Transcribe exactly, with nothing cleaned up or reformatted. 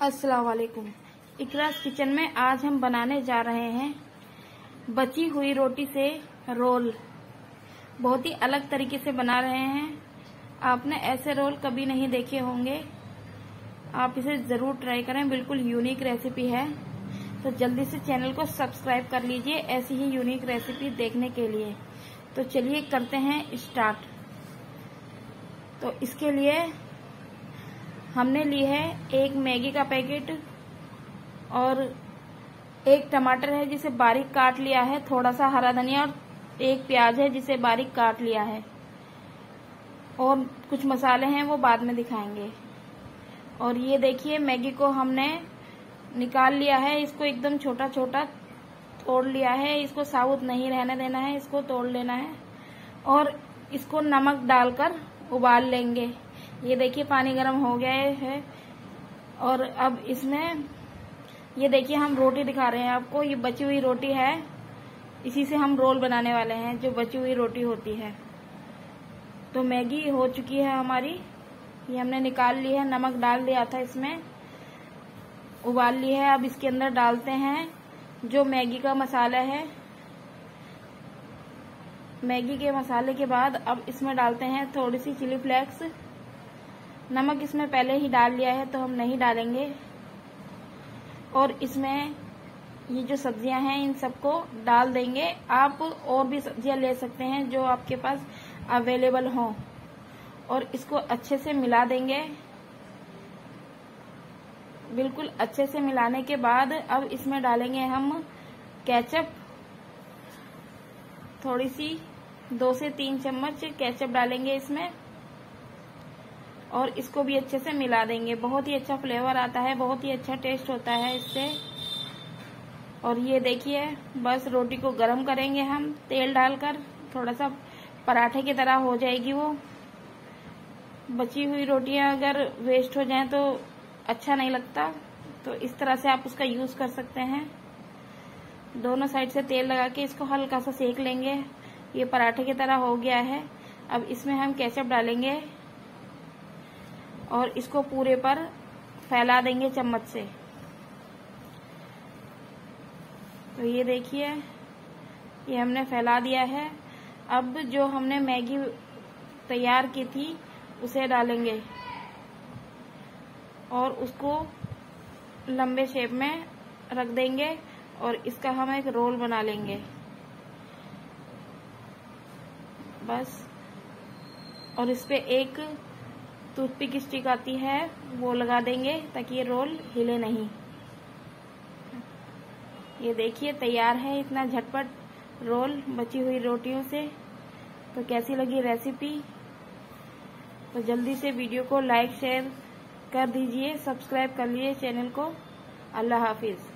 अस्सलाम वालेकुम। इकरास किचन में आज हम बनाने जा रहे हैं बची हुई रोटी से रोल। बहुत ही अलग तरीके से बना रहे हैं। आपने ऐसे रोल कभी नहीं देखे होंगे, आप इसे जरूर ट्राई करें। बिल्कुल यूनिक रेसिपी है, तो जल्दी से चैनल को सब्सक्राइब कर लीजिए ऐसी ही यूनिक रेसिपी देखने के लिए। तो चलिए करते हैं स्टार्ट। तो इसके लिए हमने ली है एक मैगी का पैकेट और एक टमाटर है जिसे बारीक काट लिया है, थोड़ा सा हरा धनिया और एक प्याज है जिसे बारीक काट लिया है, और कुछ मसाले हैं वो बाद में दिखाएंगे। और ये देखिए मैगी को हमने निकाल लिया है, इसको एकदम छोटा छोटा तोड़ लिया है। इसको साबुत नहीं रहने देना है, इसको तोड़ लेना है और इसको नमक डालकर उबाल लेंगे। ये देखिए पानी गर्म हो गया है और अब इसमें ये देखिए हम रोटी दिखा रहे हैं आपको। ये बची हुई रोटी है, इसी से हम रोल बनाने वाले हैं, जो बची हुई रोटी होती है। तो मैगी हो चुकी है हमारी, ये हमने निकाल ली है, नमक डाल दिया था इसमें, उबाल ली है। अब इसके अंदर डालते हैं जो मैगी का मसाला है। मैगी के मसाले के बाद अब इसमें डालते हैं थोड़ी सी चिली फ्लेक्स। नमक इसमें पहले ही डाल लिया है तो हम नहीं डालेंगे। और इसमें ये जो सब्जियां हैं इन सबको डाल देंगे। आप और भी सब्जियां ले सकते हैं जो आपके पास अवेलेबल हो, और इसको अच्छे से मिला देंगे। बिल्कुल अच्छे से मिलाने के बाद अब इसमें डालेंगे हम केचप, थोड़ी सी दो से तीन चम्मच केचप डालेंगे इसमें, और इसको भी अच्छे से मिला देंगे। बहुत ही अच्छा फ्लेवर आता है, बहुत ही अच्छा टेस्ट होता है इससे। और ये देखिए बस रोटी को गरम करेंगे हम तेल डालकर, थोड़ा सा पराठे की तरह हो जाएगी वो। बची हुई रोटियां अगर वेस्ट हो जाएं तो अच्छा नहीं लगता, तो इस तरह से आप उसका यूज कर सकते हैं। दोनों साइड से तेल लगा के इसको हल्का सा सेक लेंगे। ये पराठे की तरह हो गया है। अब इसमें हम केचप डालेंगे और इसको पूरे पर फैला देंगे चम्मच से। तो ये देखिए ये हमने फैला दिया है। अब जो हमने मैगी तैयार की थी उसे डालेंगे और उसको लंबे शेप में रख देंगे और इसका हम एक रोल बना लेंगे बस। और इस पे एक टूथपिक स्टिक आती है वो लगा देंगे ताकि ये रोल हिले नहीं। ये देखिए तैयार है इतना झटपट रोल बची हुई रोटियों से। तो कैसी लगी रेसिपी? तो जल्दी से वीडियो को लाइक शेयर कर दीजिए, सब्सक्राइब कर लीजिए चैनल को। अल्लाह हाफिज।